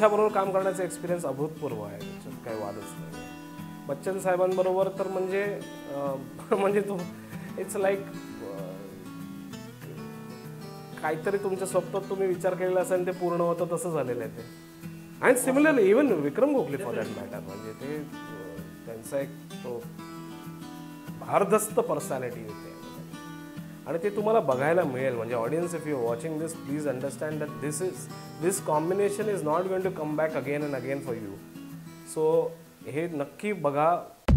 त्यांच्याबरोबर काम करण्याचा एक्सपिरियन्स अभूतपूर्व आहे, त्याच्यात काही वादच नाही. बच्चन साहेबांबरोबर तर म्हणजे तो इट्स लाईक काहीतरी तुमच्या स्वप्नात तुम्ही विचार केलेला असेल ते पूर्ण होतं तसं झालेलं आहे ते. And similarly even Vikram Gokhale for that matter, म्हणजे ते त्यांचा एक तो भारदस्त पर्सनॅलिटी होते आणि ते तुम्हाला बघायला मिळेल. म्हणजे audience, if you watching this, please understand that this combination is not going to come back again and again for you. So हे नक्की बघा.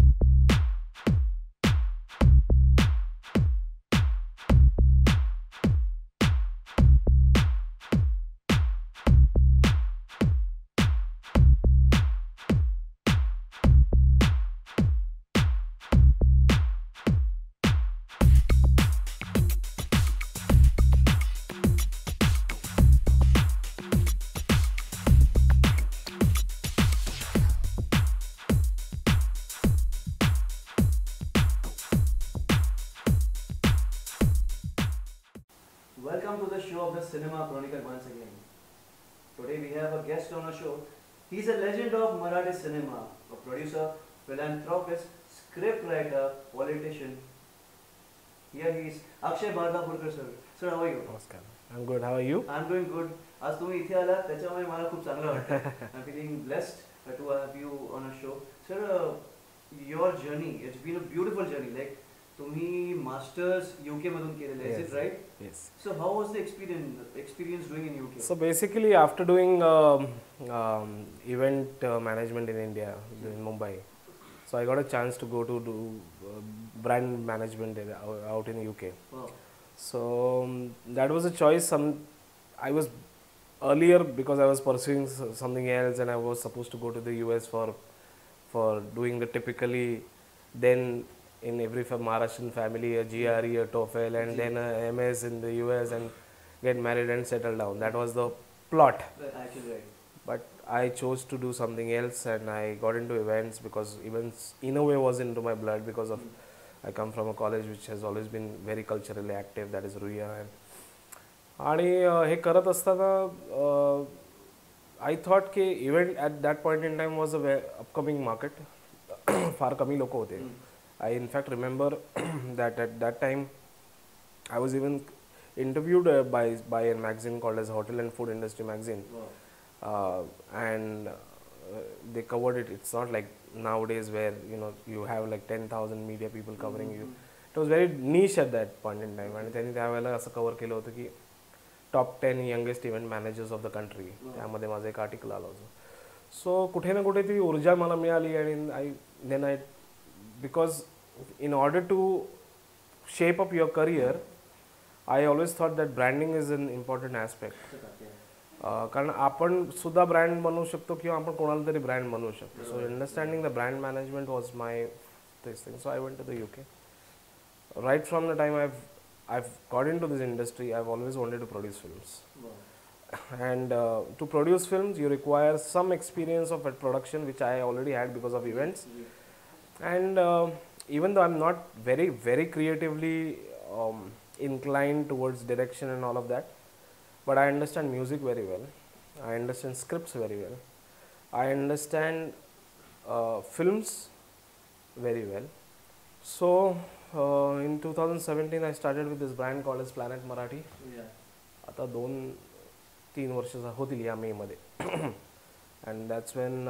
Welcome to the show of the Cinema Chronicle once again. Today we have a guest on our show. He's a legend of Marathi cinema, a producer, philanthropist, scriptwriter, politician. Here he is, Akshay Bardapurkar sir. Sir, how are you? नमस्कार. I'm good. How are you? I'm doing good. आज तुम्ही इथे आला त्याच्यामुळे मला खूप चांगलं वाटतं. I'm feeling blessed to have you on our show. Sir, your journey, it's been a beautiful journey. Like तुम्ही मास्टर्स UK मधून केलेलं आहे, is it right? Yes. So how was the experience doing in UK? So basically, after doing event management in India, in Mumbai, so I got a chance to go to do brand management out in UK. Wow. So that was a choice. I was earlier, because I was pursuing something else, and I was supposed to go to the US for doing the typically then. In every Maharashtrian family, a GRE, a TOEFL, and then a MS in the US, and get married and settle down. That was the plot. Actually, right. But I chose to do something else, and I got into events because events, in a way, was into my blood because of I come from a college which has always been very culturally active. That is RUIA. And हे करत असताना I thought कि event at that point in time was a upcoming market. फार कमी लोक होते. I in fact remember that at that time I was even interviewed by a magazine called as Hotel and Food Industry magazine. Wow. And they covered it. It's not like nowadays where you have like 10,000 media people covering you. It was very niche at that point in time. आणि त्यांनी त्यावेळेला असं cover केलं होतं की top 10 youngest event managers of the country. त्यामध्ये माझं एक आर्टिकल आलं होतं. सो कुठे ना कुठे ती ऊर्जा मला मिळाली आणि then because in order to shape up your career, I always thought that branding is an important aspect. कारण आपण सुद्धा ब्रँड बनवू शकतो किंवा आपण कोणाला तरी ब्रँड बनवू शकतो. So understanding the brand management was my this thing. So I went to the UK. Right from the time I've got into this industry, I've always wanted to produce films. And to produce films, you require some experience of production, which I already had because of events. And even though I'm not very, very creatively inclined towards direction and all of that, but I understand music very well. I understand scripts very well. I understand films very well. So in 2017, I started with this brand called as Planet Marathi. आता 2-3 वर्ष होतील या मे मध्ये. And that's when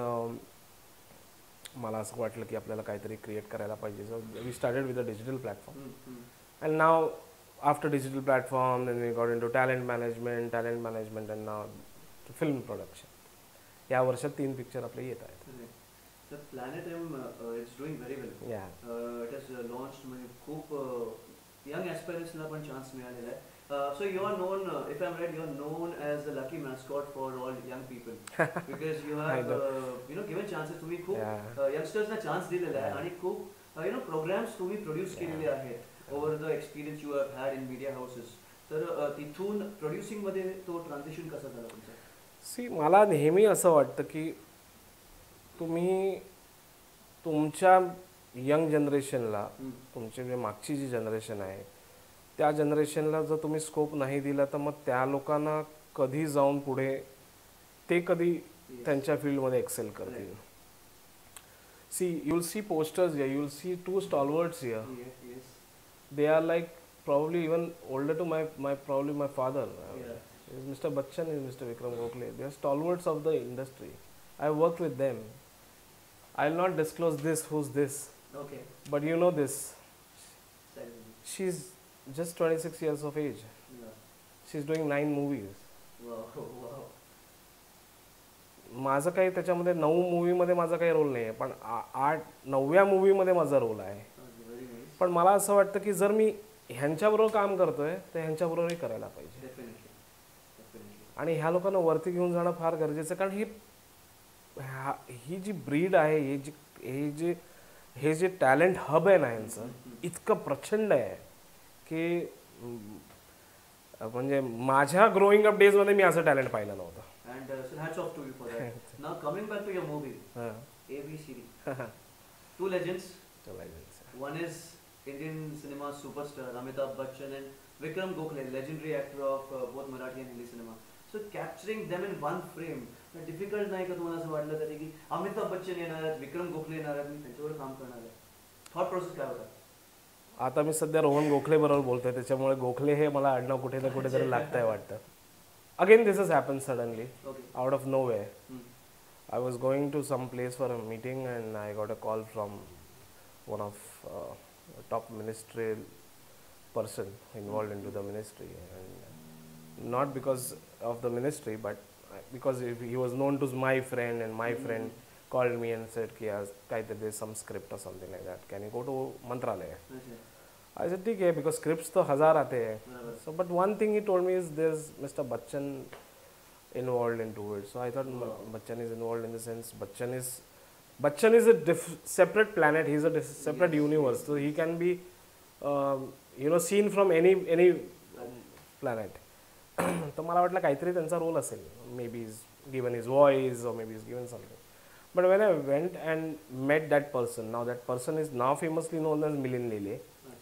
मला असं वाटलं की आपल्याला काहीतरी क्रिएट करायला पाहिजे. So we started with a digital platform. And now after digital platform then we got into talent management and now film production. या वर्षात 3 पिक्चर आपले येत आहेत. The Planet it's doing very well. Yeah. It has launched म्हणजे खूप young aspirants ला पण chance मिळालेला आहे. So you are known, if I'm right, you are known as the lucky mascot for all young people because you have given chances. तुम्ही खूप youngsters ना chance दिलेला आहे आणि खूप programs तुम्ही produce केलेले आहेत over the experience you have had in media houses. तर तिथून producing मध्ये तो transition कसा झाला तुमचा? सी मला नेहमी असं वाटतं की तुम्ही तुमच्या यंग जनरेशनला, तुमची जे मागची जी जनरेशन आहे त्या जनरेशनला जर तुम्ही स्कोप नाही दिला तर मग त्या लोकांना कधी जाऊन पुढे ते कधी त्यांच्या फील्डमध्ये एक्सेल करतील. See, you'll see posters here, you'll see two stalwarts here. Yes. They are like probably even older to probably my father. Yeah. Mr. Bachchan is Mr. Vikram Gokhale. They are stalwarts of the industry. I worked with them. I'll not disclose who's this. Okay. But you know this. Sayali. She's just 26 years of age. Yeah. She's doing 9 movies. Wow. माझं काही त्याच्यामध्ये 9 मूवीमध्ये माझा काही role नाही आहे, पण 9व्या मूवीमध्ये माझा रोल आहे. Very nice. पण मला असं वाटतं की जर मी ह्यांच्याबरोबर काम करतोय तर ह्यांच्याबरोबरही करायला पाहिजे. Definitely. आणि ह्या लोकांना वरती घेऊन जाणं फार गरजेचं आहे, कारण ही जी ब्रीड आहे, हे जे टॅलेंट हब आहे ना यांचं इतकं प्रचंड आहे की म्हणजे माझ्या ग्रोईंग अप डेज मध्ये मी असं टॅलेंट पाहिलं नव्हतं. And so hats off to you for that. Now coming back to your movie, Aani CD. Two legends. One is Indian cinema superstar Amitabh Bachchan and Vikram Gokhale, legendary actor of both Marathi and Hindi cinema. So capturing them in one frame, difficult नाही का तुम्हाला असं वाटलं कधी की अमिताभ बच्चन येणार आहेत, विक्रम गोखले येणार आहेत, मी त्यांच्यावर काम करणार आहे? थॉट प्रोसेस काय होता? आता मी सध्या रोहन गोखले बरोबर बोलतोय, त्याच्यामुळे गोखले हे मला आडनाव कुठे ना कुठेतरी लागतंय वाटतं. Again, this has happened suddenly, out of nowhere. I was going to some place for a meeting and I got a call from one of top ministerial person involved into the ministry, and not because of the ministry, but because he was known to my friend, and my friend called me and said, there's some script or something like that. Can you go to Mantralaya? I said, ठीक है, because scripts तो 1000 आते हैं. So, but one thing he told me is there's Mr. Bachchan involved into it. So I thought Bachchan is involved in the sense Bachchan is a separate planet. He's a separate universe. So he can be, seen from any planet. तो मला वाटलं काहीतरी त्यांचा role असेल. Maybe he's given his voice or maybe he's given something. But when I went and met that person, now that person is now famously known as Milind Lele.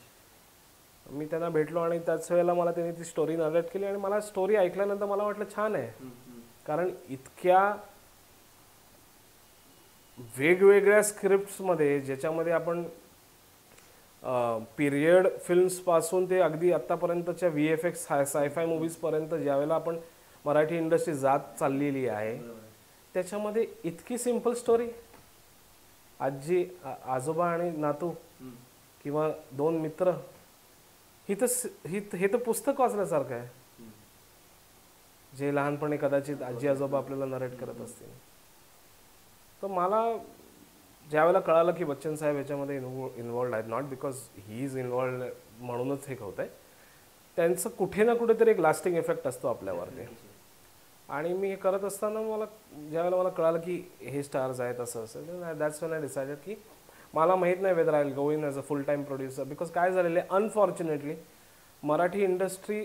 मी त्यांना भेटलो आणि त्याच वेळेला मला त्यांनी ती स्टोरी नरेट केली आणि मला स्टोरी ऐकल्यानंतर मला वाटलं छान आहे, कारण इतक्या वेगवेगळ्या स्क्रिप्ट्समध्ये ज्याच्यामध्ये आपण पिरियड फिल्म्स पासून ते अगदी आत्तापर्यंतच्या VFX सायफाय मूवीजपर्यंत ज्यावेळेला आपण मराठी इंडस्ट्री जात चाललेली आहे त्याच्यामध्ये इतकी सिम्पल स्टोरी, आजी आजोबा आणि नातू किंवा 2 मित्र, हे तर पुस्तक वाचल्यासारखं आहे जे लहानपणी कदाचित आजी आजोबा आपल्याला नरेट करत असतील. तर मला ज्यावेळेला कळालं की बच्चन साहेब याच्यामध्ये इन्वॉल्ड आहेत, not because he is involved म्हणूनच हे होत आहे, त्यांचं कुठे ना कुठेतरी एक लास्टिंग इफेक्ट असतो आपल्यावरती. आणि मी हे करत असताना ज्यावेळेला मला कळालं की हे स्टार्स आहेत असं असेल, दॅट्स व्हेन आय डिसाइडेड की मला माहीत नाही whether I will go in as a full time producer, because काय झालेलं आहे अनफॉर्च्युनेटली मराठी इंडस्ट्री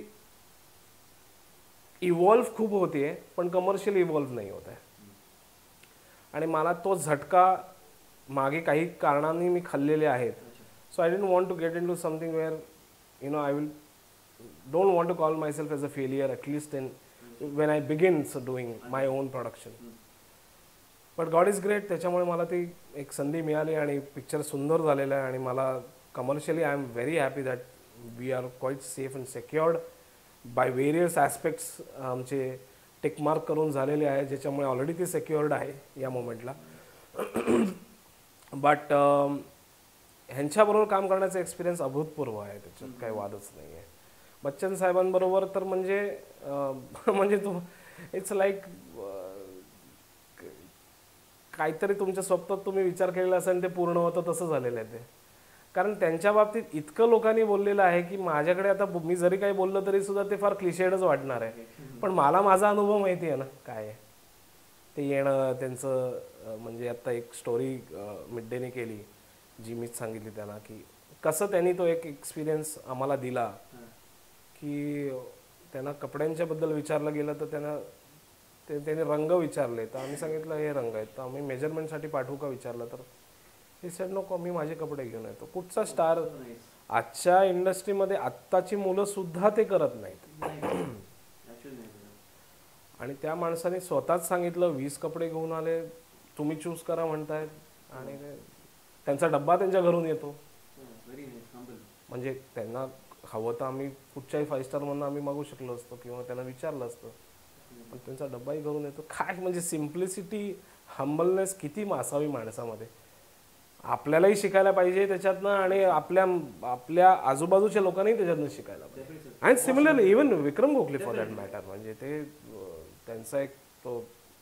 इव्हॉल्व्ह खूप होते पण कमर्शियल इव्हॉल्व्ह नाही होत आहे. आणि मला तो झटका मागे काही कारणांनी मी खाल्लेले आहेत. So I didn't want to get into something where I will don't want to call myself as a failure at least in when I begin doing my own production. But God is great, त्याच्यामुळे मला ती एक संधी मिळाली आणि picture सुंदर झालेला आहे आणि मला commercially I am very happy that we are quite safe and secured by various aspects. आमचे टिकमार्क करून झालेले आहे ज्याच्यामुळे ऑलरेडी ती सेक्युअर्ड आहे या मोमेंटला. बट ह्यांच्याबरोबर काम करण्याचा एक्सपिरियन्स अभूतपूर्व आहे, त्याच्यात काही वादच नाही आहे. बच्चन साहेबांबरोबर तर म्हणजे तो इट्स लाईक काहीतरी तुमच्या स्वप्नात तुम्ही विचार केलेला असेल ते पूर्ण होतं तसं झालेलं आहे ते. कारण त्यांच्या बाबतीत इतकं लोकांनी बोललेलं आहे की माझ्याकडे आता मी जरी काही बोललं तरी सुद्धा ते फार क्लिशेडच वाटणार आहे, पण मला माझा अनुभव माहिती आहे ना काय आहे ते येणं त्यांचं. म्हणजे आता एक स्टोरी मिड डेने केली जी मीच सांगितली त्यांना की कसं त्यांनी तो एक एक्सपिरियन्स आम्हाला दिला की त्यांना कपड्यांच्याबद्दल विचारलं गेलं तर त्यांनी रंग विचारले तर आम्ही सांगितलं हे रंग आहेत, तर आम्ही मेजरमेंटसाठी पाठवू का विचारलं तर हे सेड नको मी माझे कपडे घेऊन येतो. कुठचा स्टार आजच्या इंडस्ट्रीमध्ये आत्ताची मुलं सुद्धा ते करत नाहीत. आणि त्या माणसाने स्वतःच सांगितलं 20 कपडे घेऊन आले, तुम्ही चूज करा म्हणतायत आणि त्यांचा डब्बा त्यांच्या घरून येतो. म्हणजे त्यांना हवं तर आम्ही कुठच्याही 5 स्टारमधून आम्ही मागू शकलो असतो किंवा त्यांना विचारलं असतं, पण त्यांचा डब्बाही घरून येतो. काय म्हणजे सिम्प्लिसिटी, हंबलनेस किती असावी माणसामध्ये. आपल्यालाही शिकायला पाहिजे त्याच्यातनं आणि आपल्या आजूबाजूच्या लोकांनाही त्याच्यातनं शिकायला पाहिजे. And similarly even Vikram Gokhale for that matter, म्हणजे ते त्यांचा एक तो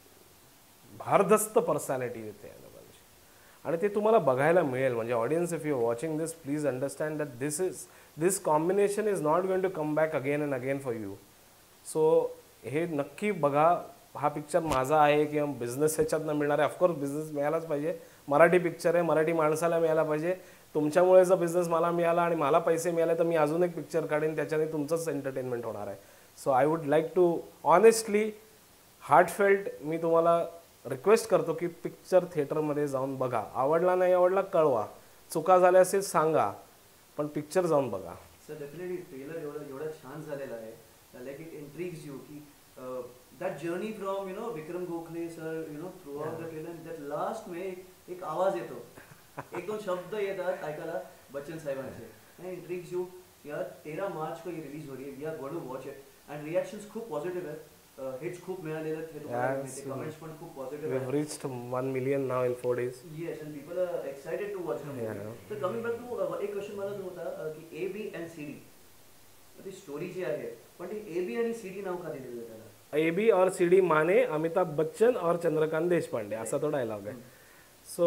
भारदस्त पर्सनॅलिटी येते आणि ते तुम्हाला बघायला मिळेल. म्हणजे audience, if you are watching this, please understand that this combination is not going to come back again and again for you. So हे नक्की बघा. हा पिक्चर माझा आहे किंवा बिझनेस ह्याच्यातनं मिळणार आहे. ऑफकोर्स बिझनेस मिळालाच पाहिजे, मराठी पिक्चर आहे, मराठी माणसाला मिळाला पाहिजे. तुमच्यामुळे जर बिझनेस मला मिळाला आणि मला पैसे मिळाले तर मी अजून एक पिक्चर काढेन, त्याच्याने तुमचंच एंटरटेनमेंट होणार आहे. So I would like to honestly heartfelt मी तुम्हाला रिक्वेस्ट करतो की पिक्चर थिएटरमध्ये जाऊन बघा. आवडला नाही आवडला कळवा, चुका झाल्या असेल सांगा, पण पिक्चर जाऊन बघा. सर डेफिनेटली ट्रेलर एवढा छान झालेला आहे, लाईक इट इंट्रिग्स यू की that journey from Vikram Gokhale sir throughout the trailer, that last में एक आवाज येतो, एक दोन शब्द येतात ऐकायला बच्चन साहेबांचे, and intrigues you. यार 13 मार्च को ये रिलीज हो रही है, we are going to watch it and reactions खूप पॉझिटिव्ह आहेत. हिट्स खूप मिळालेले आहेत, कमेंट्स पण खूप पॉझिटिव्ह आहेत. We've reached 1 million now in 4 days. Yes, and people are excited to watch the movie. So coming back to एक question मला जो होता की A, B and C, D ती स्टोरी जी आहे, पण ती A, B आणि C, D नाव का दिलेलं त्याला? AB और CD माने अमिताभ बच्चन और चंद्रकांत देशपांडे असा तो डायलॉग आहे. सो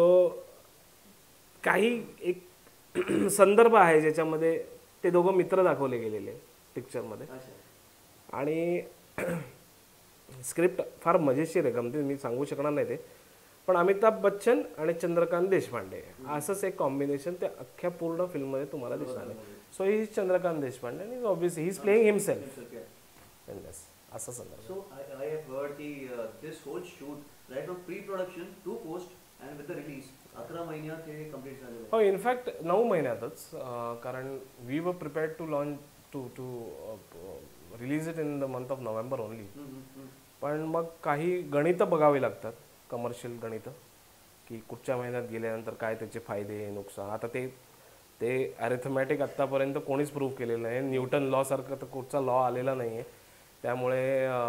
काही एक संदर्भ आहे ज्याच्यामध्ये ते दोघं मित्र दाखवले गेलेले पिक्चरमध्ये आणि स्क्रिप्ट फार मजेशीर आहे, गमतीत मी सांगू शकणार नाही ते, पण अमिताभ बच्चन आणि चंद्रकांत देशपांडे असंच एक कॉम्बिनेशन त्या अख्ख्या पूर्ण फिल्ममध्ये तुम्हाला दिसणार आहे. सो ही चंद्रकांत देशपांडे आणि obviously he is playing himself in this. असं संदर्भ. So I have heard this whole shoot right from pre-production to post and with the release 11 महिन्यात हे कंप्लीट झालेलं आहे. हो, इनफॅक्ट 9 महिन्यातच, कारण we were prepared to launch to release it in the month of November only. पण मग काही गणितं बघावी लागतात, कमर्शियल गणितं, की कुठच्या महिन्यात गेल्यानंतर काय त्याचे फायदे नुकसान. आता ते अरिथमॅटिक आत्तापर्यंत कोणीच प्रूव्ह केलेलं नाही. न्यूटन लॉ सारखं तर कुठचा लॉ आलेला नाही आहे. त्यामुळे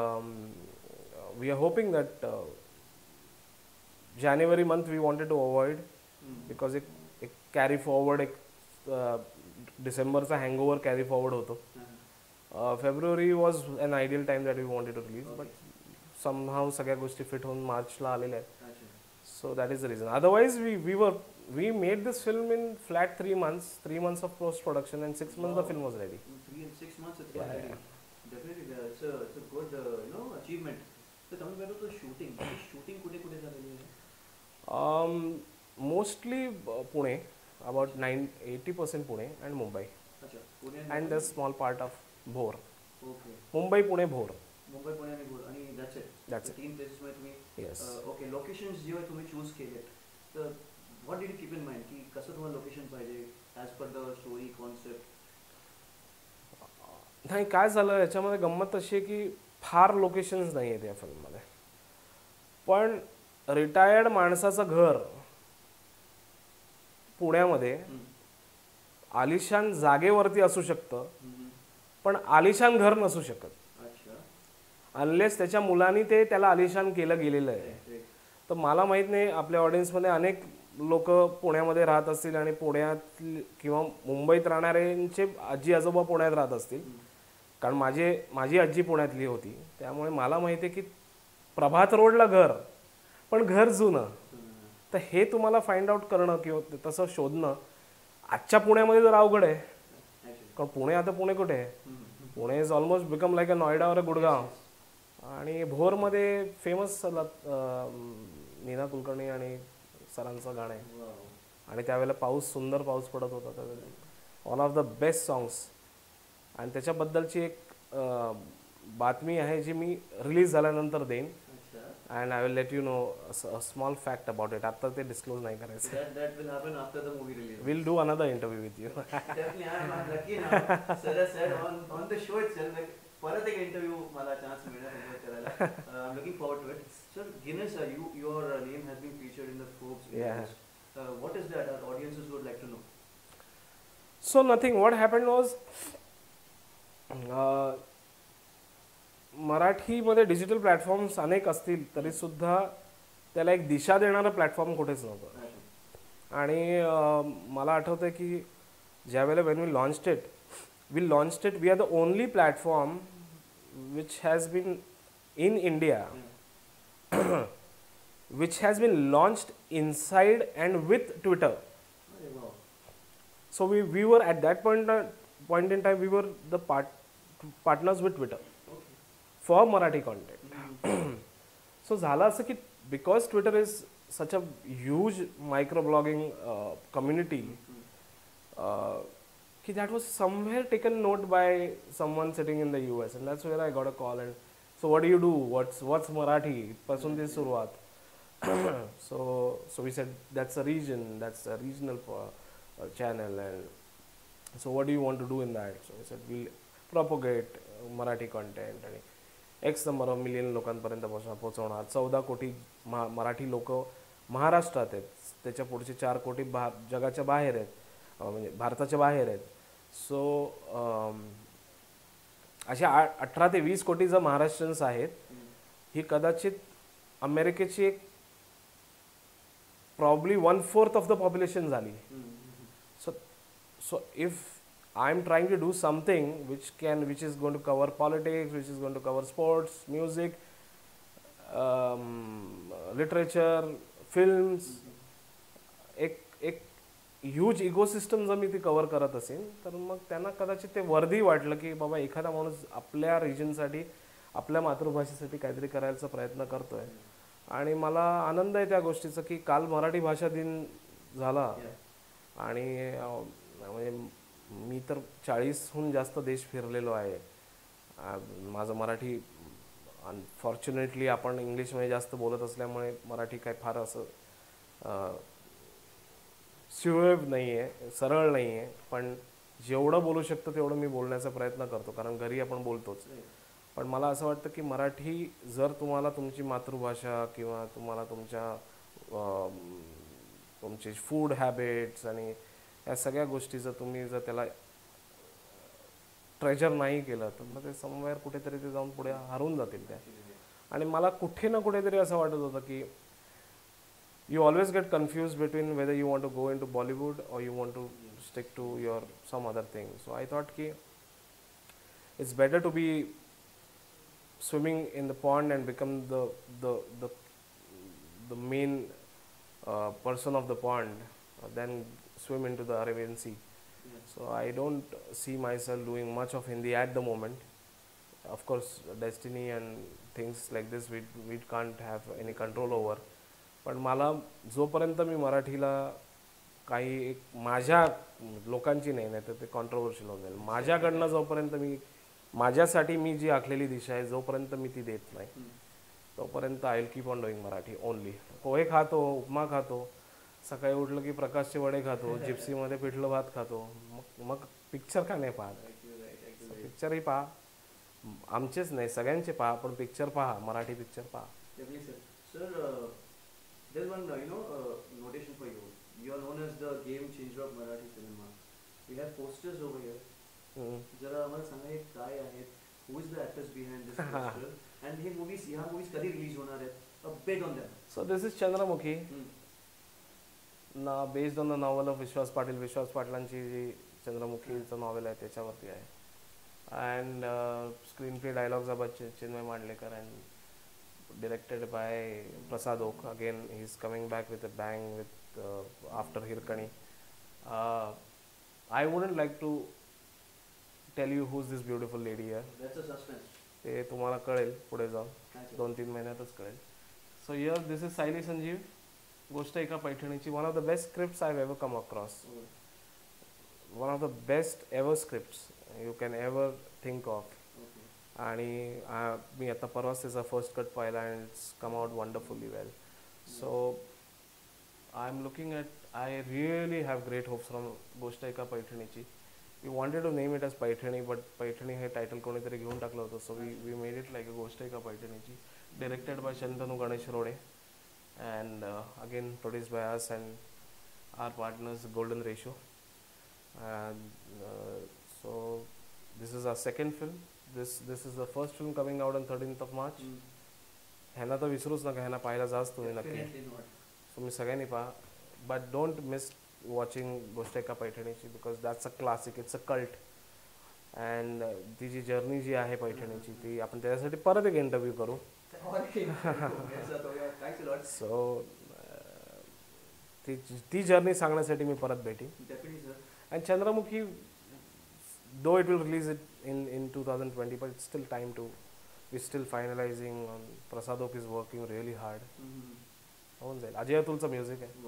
वी आर होपिंग दॅट जानेवारी month we wanted to avoid, because एक कॅरी फॉरवर्ड, एक डिसेंबरचा हँगओव्हर कॅरी फॉरवर्ड होतो. फेब्रुवारी was an ideal time that we wanted to release, but somehow सगळ्या गोष्टी फिट होऊन मार्चला आलेल्या आहेत. So that is the reason. Otherwise we made this film in flat 3 months, 3 months of post production and 6 months the film was ready. 6 months it was ready. Definitely it's a good achievement. So coming back to the shooting कुठे झालेली आहे? Mostly Pune, about 80% Pune and Mumbai. अच्छा, Pune and the small part of Bhor. Okay. Mumbai, Pune, Bhor. Mumbai, Pune आणि भोर आणि that's it. That's it. 3 places मध्ये तुम्ही Yes. Okay locations जे तुम्ही चूज केलेत, तर what did you keep in mind की कसं तुम्हाला लोकेशन पाहिजे as per the story concept? नाही, काय झालं याच्यामध्ये गंमत अशी आहे की फार लोकेशन्स नाही आहेत या फिल्ममध्ये, पण रिटायर्ड माणसाचं घर पुण्यामध्ये आलिशान जागेवरती असू शकतं, पण आलिशान घर नसू शकत अनलेस त्याच्या मुलांनी त्याला आलिशान केलं गेलेलं आहे. तर मला माहीत नाही, आपल्या ऑडियन्समध्ये अनेक लोक पुण्यामध्ये राहत असतील आणि पुण्यात किंवा मुंबईत राहणाऱ्यांचे आजी आजोबा पुण्यात राहत असतील, कारण माझी आजी पुण्यातली होती. त्यामुळे मला माहिती आहे की प्रभात रोडला घर, पण घर जुनं. तर हे तुम्हाला फाइंड आउट करणं किंवा तसं शोधणं आजच्या पुण्यामध्ये जर अवघड आहे, कारण पुणे आता पुणे कुठे आहे? Pune is almost become like a Noida और अ गुडगाव. आणि भोरमध्ये फेमस नीना कुलकर्णी आणि सरांचं गाणं आहे आणि त्यावेळेला सुंदर पाऊस पडत होता. तर one of the best songs. आणि त्याच्याबद्दलची एक बातमी आहे जी मी रिलीज झाल्यानंतर देईन. And I will let you know a small fact about it. आता ते डिस्क्लोज नाही करायचं. That will happen after the movie release. We'll do another interview with you. Definitely, I'm lucky now. Sir has said on the show itself, like परत एक interview मला chance मिळणार तुमच्यावर करायला. I am looking forward to it. Sir Guinness your name has been featured in the Forbes list. What is that? Our audiences would like to know. So nothing. What happened was मराठीमध्ये digital platforms अनेक असतील तरी सुद्धा त्याला एक दिशा देणारा platform कुठेच नव्हतं. आणि मला आठवतं की ज्यावेळेला when we launched it we are the only platform which has been in India which has been launched inside and with Twitter. So we were at that point in time we were the partners with Twitter for Marathi content. So झालं असं की because Twitter is such a huge microblogging community ki that was somewhere taken note by someone sitting in the US, and that's where I got a call and so what do you do, what's Marathi पासून ती सुरुवात. So we said that's a regional channel, and so what do you want to do in that? So we said we'll propagate Marathi content आणि X number of million लोकांपर्यंत पोहोचवणार. 14 कोटी मराठी लोक महाराष्ट्रात आहेत, त्याच्या पुढचे 4 कोटी जगाच्या बाहेर आहेत, म्हणजे भारताच्या बाहेर आहेत. सो अशा 18 ते 20 कोटी जर महाराष्ट्रीयन्स आहेत, ही कदाचित अमेरिकेची एक probably 1/4 of the population झाली. So if I'm trying to do something which is going to cover politics, which is going to cover sports, music, literature, films, एक ह्यूज इकोसिस्टम जर मी ती कव्हर करत असेल तर मग त्यांना कदाचित ते वर्दी वाटलं की बाबा एखादा माणूस आपल्या रिजनसाठी आपल्या मातृभाषेसाठी काहीतरी करायचा प्रयत्न करतोय. आणि मला आनंद आहे त्या गोष्टीचा की काल मराठी भाषा दिन झाला आणि म्हणजे मी तर 40हून जास्त देश फिरलेलो आहे. माझं मराठी अनफॉर्च्युनेटली आपण इंग्लिशमध्ये जास्त बोलत असल्यामुळे मराठी काय फार असं सुलभ नाही आहे, सरळ नाही आहे, पण जेवढं बोलू शकतो तेवढं मी बोलण्याचा प्रयत्न करतो कारण घरी आपण बोलतोच. पण मला असं वाटतं की मराठी जर तुम्हाला तुमची मातृभाषा किंवा तुम्हाला तुमचे फूड हॅबिट्स आणि या सगळ्या गोष्टी जर तुम्ही जर त्याला ट्रेजर नाही केलं तर मग ते समवेअर कुठेतरी ते जाऊन पुढे हरवून जातील त्या. आणि मला कुठे ना कुठेतरी असं वाटत होतं की you always get confused between whether you want to go into Bollywood or you want to stick to your some other thing. So I thought ki it's better to be swimming in the pond and become the main person of the pond than swim into the Arabian Sea. So I don't see myself doing much of Hindi at the moment. Of course, destiny and things like this we can't have any control over. पण मला जोपर्यंत मी मराठीला काही एक माझ्या लोकांची नाही तर ते कॉन्ट्रोवर्शियल होऊन जाईल. माझ्याकडनं जोपर्यंत माझ्यासाठी मी जी आखलेली दिशा आहे जोपर्यंत मी ती देत नाही तोपर्यंत I will keep on doing Marathi only. पोहे खातो, उपमा खातो, सकाळी उठलं की प्रकाशचे वडे खातो, जिप्सीमध्ये पिठलं भात खातो, मग पिक्चर का नाही पाहत? पिक्चरही पहा, आमचेच नाही सगळ्यांचे पहा, पण पिक्चर पहा, मराठी पिक्चर पहा. There's one, notation for you. You are known as the game changer of Marathi cinema. We have posters over here. जरा आम्हाला सांगा हे काय आहेत? Who is the actors behind this poster? And हे movies, ह्या movies कधी release होणार आहेत? A bit on them. So this is Chandramukhi. Based on the novel of Vishwas पाटलांची जी चंद्रमुखीचं नॉवेल आहे त्याच्यावरती आहे. And screenplay dialogues are by Chinmay Mandlekar and directed by Persaud. Again, he's coming back with a bang with after Hirkani. I wouldn't like to tell you who's this beautiful lady here. That's a suspense. ते तुम्हाला कळेल पुढे जाऊन 2-3 महिन्यातच कळेल. So here this is Sayali Sanjeev. गोष्ट Eka पैठणीची. One of the best scripts I've ever come across. One of the best ever scripts you can ever think of. आणि मी आता परवाच त्याचा फर्स्ट कट पाहिला and it's come out wonderfully well. So I am looking at I really have great hopes from Goshta Eka पैठणीची. we wanted to name it as Paithani, but Paithani हे title कोणीतरी घेऊन टाकलं होतं, so we made it like a गोष्ट Eka पैठणीची, directed by Shantanu Ganesh Rode, and again produced by us and our partners Golden Ratio, and so this is our second film. This is the first film coming out on 13th of March. ह्यांना तर विसरूच नका, ह्यांना पाहायला जाच तुम्ही नक्की. So मी सगळ्यांनी पहा, but don't miss watching गोष्ट Eka पैठणीची, because that's a classic, it's a cult, and ती जी जर्नी जी आहे पैठणीची ती आपण त्याच्यासाठी परत एक इंटरव्ह्यू करू. सो ती जर्नी सांगण्यासाठी मी परत भेटी. And Chandramukhi, though it will release it in 2020, but it's still time to, we're still finalizing. Persaud is working really hard. होऊन जाईल. अजय अतुलचं म्युझिक आहे.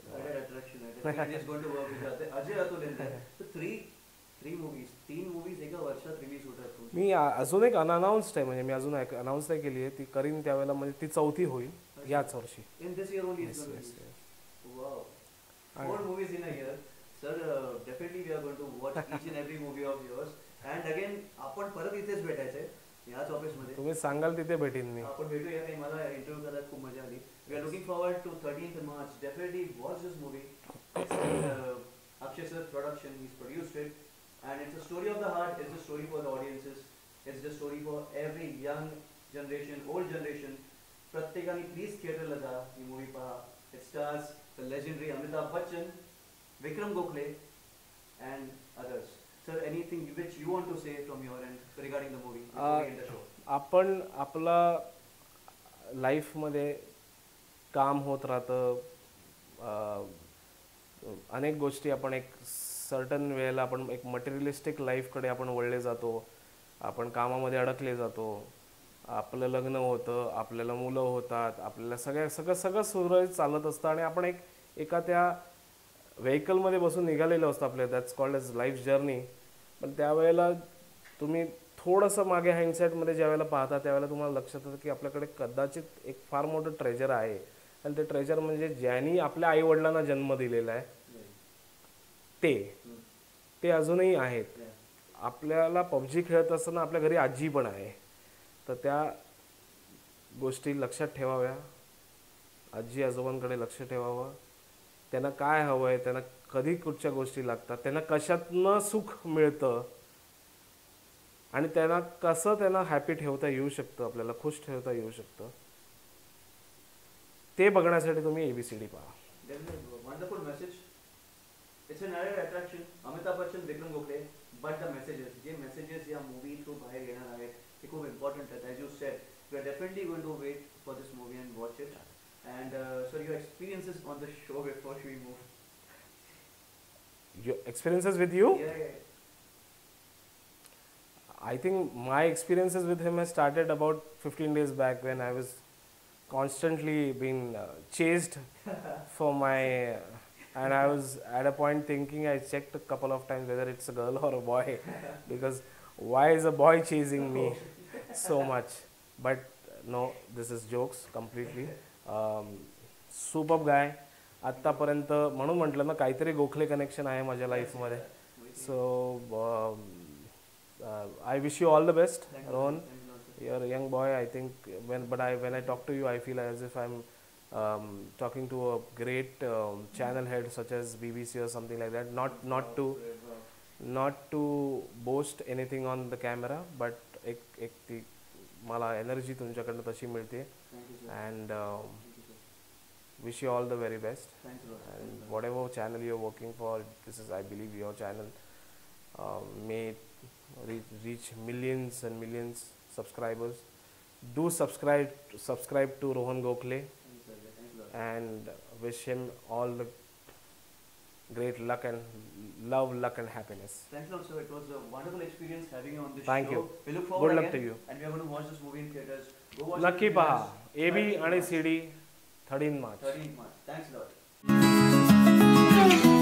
तीन मूवीज एका वर्षात रिलीज होतात. मी अजून एक अनअनाउन्स्ड आहे, म्हणजे मी अजून अनाउन्स नाही केली आहे, ती करीन त्यावेळेला, म्हणजे ती 4थी होईल याच वर्षी. In this year only. Wow, 4 movies in a year. Sir, definitely we are going to watch each and every movie of yours. And again, आपण परत इथेच भेटायचंय याच ऑफिस मध्ये. तुम्ही सांगाल तिथे भेटीन मी. आपण भेटूया. काही मला इंटरव्ह्यू करायला खूप मजा आली. We are looking forward to 13th March. Definitely watch this movie. Akshay sir production, he's produced it, and it's a story of the heart. It's a story for the audiences. It's the story for every young generation, old generation. प्रत्येकाने please theater ला जा, ही movie पहा. It stars the legendary Amitabh Bachchan, Vikram Gokhale, and others. Sir, anything which you want to say from your end regarding the movie before we end the show? आपण आपला लाईफमध्ये काम होत राहतं, अनेक गोष्टी आपण एक सर्टन वेळेला आपण एक मटेरियलिस्टिक लाईफकडे आपण वळले जातो, आपण कामामध्ये अडकले जातो, आपलं लग्न होतं, आपल्याला मुलं होतात, आपल्याला सगळं सुरळीत चालत असतं, आणि आपण एका त्या व्हेकलमध्ये बसून निघालेलो असतो आपल्या, that's called as life journey. पण त्यावेळेला तुम्ही थोडंसं मागे हँडसेटमध्ये ज्यावेळेला पाहता त्यावेळेला तुम्हाला लक्षात येतं की आपल्याकडे कदाचित एक फार मोठं ट्रेजर आहे, आणि ते ट्रेजर म्हणजे ज्यांनी आपल्या आईवडिलांना जन्म दिलेला आहे ते अजूनही आहेत. आपल्याला पबजी खेळत असताना आपल्या घरी आजी पण आहे, तर त्या गोष्टी लक्षात ठेवाव्या, आजी आजोबांकडे लक्ष ठेवावं, त्यांना काय हवं आहे, त्यांना कधी कुठच्या गोष्टी लागतात, त्यांना कशातनं सुख मिळतं, आणि त्यांना कसं त्यांना हॅपी ठेवता येऊ शकतं, आपल्याला खुश ठेवता येऊ शकतं, ते बघण्यासाठी तुम्ही ABCD पहा. Wonderful message. It's an added attraction. Amitabh Bachchan, Vikram Gokhale, but the messages, जे मेसेजेस या मूवी थ्रू बाहेर येणार आहेत ते खूप इम्पॉर्टंट आहेत. As you said, we are definitely going to wait for this movie and watch it. And sir, your experiences on the show before we move. Your experiences with you? Yeah. I think my experiences with him has started about 15 days back when I was constantly being chased for my, and I was at a point thinking, I checked a couple of times whether it's a girl or a boy, because why is a boy chasing me so much? But no, this is jokes completely. Superb guy. आत्तापर्यंत म्हणून म्हटलं ना, काहीतरी Gokhale connection आहे माझ्या लाईफमध्ये. सो I wish you all the best, Rohan. You're a young boy, I think. When I talk to you, I feel as if I'm talking to a great channel head such as BBC or something like that. Not to boast anything on the camera, but एक ती मला energy तुमच्याकडनं तशी मिळते. And wish you all the very best. Thanks a lot. And whatever channel you're working for, this is, I believe, your channel. May reach millions and millions subscribers. Do subscribe to Rohan Gokhale, and wish him all the great luck and love, luck and happiness. Thanks a lot, sir. It was a wonderful experience having you on this Thank show. you. We look forward Good luck again, to you. and we are going to watch this movie in theaters. Go watch नक्की it in पहा. theaters. AB आणि CD 13 March. 13th March. Thanks a lot.